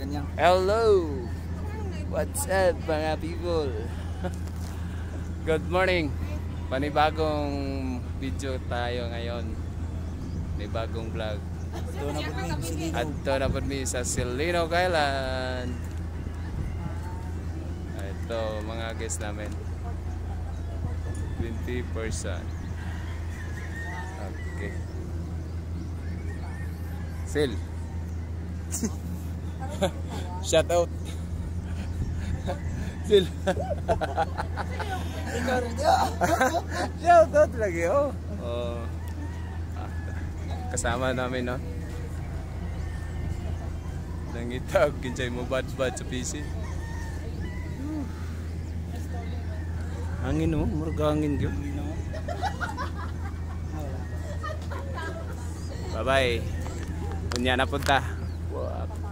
kanyang. Hello! What's up mga people? Good morning! Panibagong video tayo ngayon. Panibagong vlog. Adto na po mi sa Silino Island. Ito mga guests namin. 20%. Okay. Sil. Shout out. Sil. Shout out lagi oh. Oh. Kasama namin no. Nangitag kinsay mo bad sa PC. Hangin oh, murag hangin gyud. Bye bye. Unya na punta. Wow.